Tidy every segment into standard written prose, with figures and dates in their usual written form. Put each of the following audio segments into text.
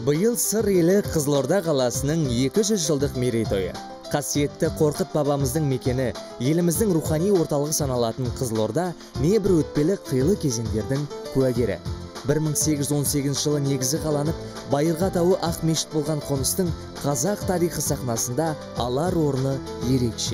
Быйыл сыр елі Қызылорда қаласының 200 жылдық мерейтойы. Қасиетті Қорқыт бабамыздың мекені, еліміздің рухани орталығы саналатын Қызылорда небір өтпелі қилы кезеңдердің куәгері. 1818 жылы негізі қаланып, Байырға тауы ақ мешіт болған қоныстың қазақ тарихы сахнасында алар орны ерекше.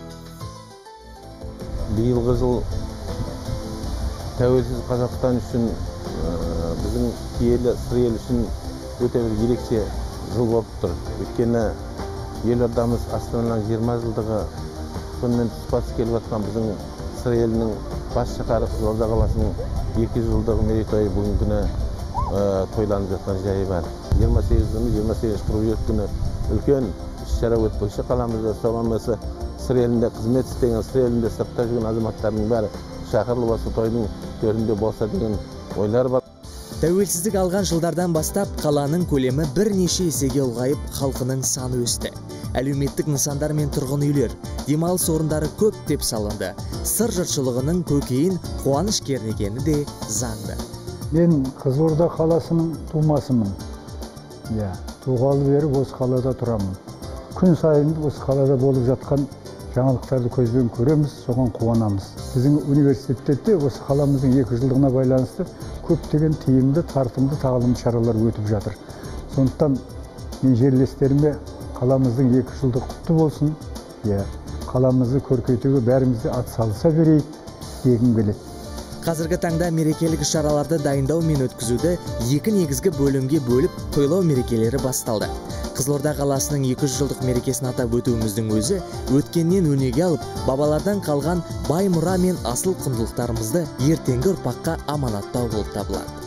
Биылғы жыл тәуелсіз Қазақстан үшін, біздің киелі сыр ел үшін өте бір ерекше жыл болып тұр. Өйткені елордамыз Астананың 20 жылдығы сонымен тұспа-тұс келіп жатқан біздің сыр елінің бас шаһары Қызылорда қаласының 200 жылдығы мерейтойы бүгінгі күні тойланып жатқан жайы бар. 28 қыркүйек күні үлкен іс-шара өтпекші қаламызда. Соған осы сыр елінде қызмет істеген, сыр елінде сыртта жүрген азаматтардың бәрі шақырылып осы тойдың төрінде болса деген ойлар бар. Тәуелсіздік алған жылдардан бастап қаланың көлемі бірнеше есеге ұлғайып, халқының саны өсті. Әлеуметтік нысандар мен тұрғын үйлер, демалыс орындары көп деп салынды. Сыр жұртшылығының көкейін қуаныш кернегені де заңды. Мен Қызылорда қаласының тумасымын. Туғалы бері осы қалада тұрамын. Күн сайын осы қалада болып жатқан жаңалықтарды көзбен көреміз, соған қуанамыз. Біздің университетте осы қаламыздың 2 жылдығына байланысты көптеген тиімді, тартымды, тағылымды шаралар өтіп жатыр. Сондықтан мен жерлестеріме қаламыздың 2 жылдығы құтты болсын. Қаламызды көркейтуге бәрімізде атсалыса берейік дегім келеді. Қазіргі таңда мерекелік шараларды дайындау мен өткізуді 2 негізгі бөлімге бөліп тойлау мерекелері басталды. Қызылорда қаласының 200 жылдық мерекесін атап өтуіміздің өзі өткеннен өнеге алып, бабалардан қалған бай мұра мен асыл құндылықтарымызды ертеңгі ұрпаққа аманаттау болып табылады.